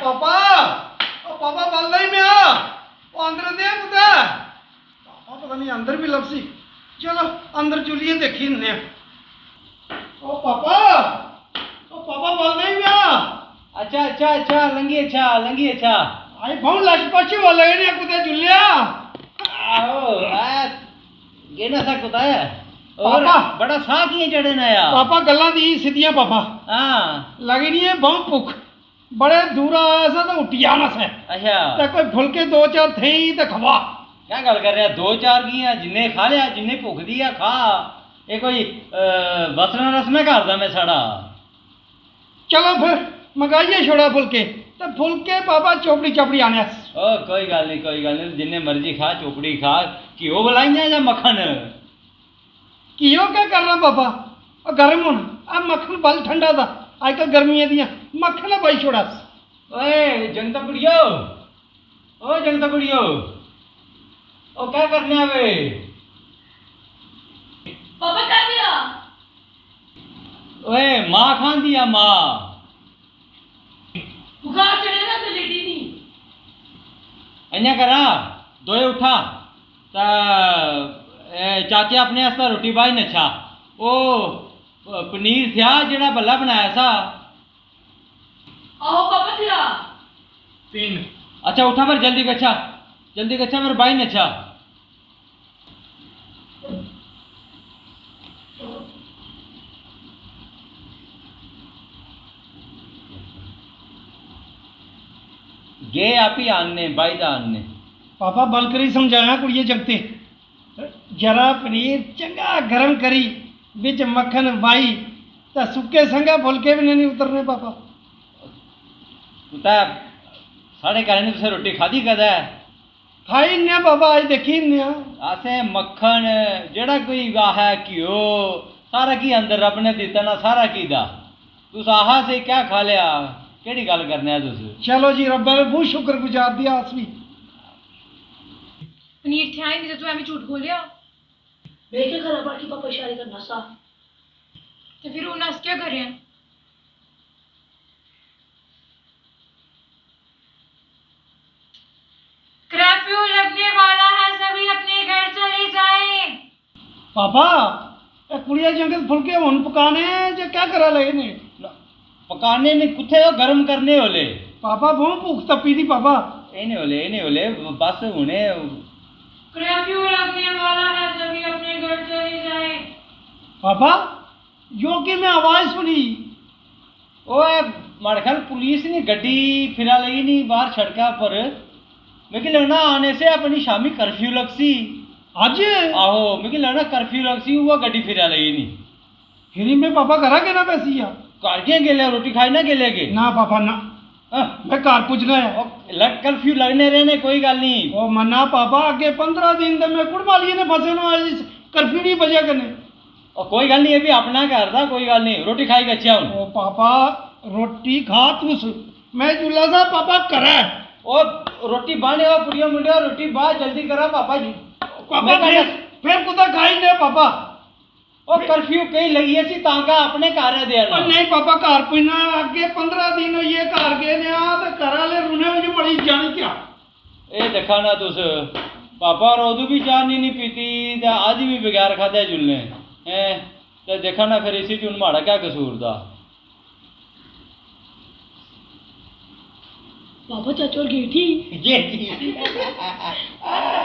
पापा ओ पापा बल नहीं मैं ओ अंदर दे कुत्ता पापा पता नहीं अंदर भी लपसी चलो अंदर चुलिए देखी ने ओ पापा बल नहीं मैं अच्छा अच्छा अच्छा लंगी अच्छा आई बहुत लश पछे वाले ने कुत्ते जुलिया आओ आ गेना सा कुत्ता है और पापा बड़ा साह किए चढ़े ना यार पापा गल्ला दी सीधियां पापा हां लगी नहीं है बहुत भूख बड़े दूर आया सा तो उठिया ना से अच्छा ते कोई फुलके दो चार थे ही ते खवा क्या गल कर रहा दो चार की जिन्ने खा लिया जिन्ने भुख दी है खा ये कोई बसना रसना करदा मैं साड़ा चलो फिर मंगाइए छोड़ा फुलके तो फुलके पापा चोपड़ी चपड़ी आने ओ कोई गल नहीं जिन्ने मर्जी खा चोपड़ी खा घिओ बलाइया या मक्खन घिओ क्या करना पापा और गर्म होना अब मक्खन बल ठंडा था आजकल गर्मियां दियां मक्खन पाई छोड़ा ओए जंगता कुड़ियो ओ जंगता कुड़ियो ओ क्या करने आवे पापा क्या दिया ओए माँ खान दिया माँ बुखार चढ़ेगा तो लेटी नहीं अन्या करा दोए उठा ता चाचे अपने आस्ता रोटी बाई नछा ओ पनीर था जेड़ा बल्ला बनाया सा आओ पापा दिया तीन अच्छा उठा पर जल्दी कच्छा मेरे बाई नछा गे आप ही आने बाई दा आने पापा बल करी समझाया कुड़िए जगते जरा पनीर चंगा गरम करी बिच मक्खन बाई तो सुके संगा फुलके भी नहीं उतरने पापा कुत्ता साढ़े घर ने तुसे रोटी खाधी कदा है खाई ने पापा आज देखी ने असें मक्खन जेड़ा कोई वाह है घिओ सारा की अंदर रब ने दिता ना सारा की दा तुस आहा से क्या खा लिया केड़ी गल करने तुस चलो जी रब्बा ने बहुत शुक्रगुजार दिया अस भी पनीर थे नहीं तो तू एवं झूठ बोलिया मैं क्या करा बाकी पापा इशारे करना सा तो फिर उन्हें अस क्या करें कर्फ्यू लगने वाला है सभी अपने घर चले जाएं पापा ए कुड़िया जंगल फुलके हुन पकाने जे क्या करा लगे ने पकाने ने कुत्थे गर्म करने होले पापा बहुत भूख तपी थी पापा इन्हें होले बस हुने कर्फ्यू लगने वाला है सभी अपने घर चले जाएं पापा यो की मैं आवाज सुनी ओए मारे ख्याल पुलिस ने गड्डी फिरा लगी नहीं बाहर सड़का पर मिगी लगना आने से अपनी शामी कर्फ्यू लगसी आज आहो मिगी लगना कर्फ्यू लगसी हुआ गड्डी फिरा लगी नहीं फिर मैं पापा करा के ना पैसी आ घर के गेले रोटी खाई ना गेले के ना पापा ना मैं घर पूछना है लग कर्फ्यू लगने रहने कोई गल नहीं ओ मना पापा आगे 15 दिन तो मैं कुड़मालिए ने फंसे ना कर्फ्यू नहीं बजा करने और कोई गल नहीं ये भी अपना घर था कोई गल नहीं रोटी खाई गच्छा हूं ओ पापा रोटी खा तुस मैं जुल्ला सा पापा करे ओ रोटी बाने ओ पुड़िया मुंडिया रोटी बा जल्दी करा पापा जी पापा फिर कुदा खाई ने पापा ओ कर्फ्यू कहीं लगी है सी तांका अपने घर है देना नहीं पापा घर पुना आगे 15 दिन ये घर गए ने आ ते घर वाले रुने में बड़ी जानी क्या ए देखा ना तुस पापा रोदू भी चाह नहीं पीती ते आज भी बगैर खादे जुलने हैं ते देखा ना फिर इसी चुन माड़ा क्या कसूर दा पापा चाचू और गेठी ये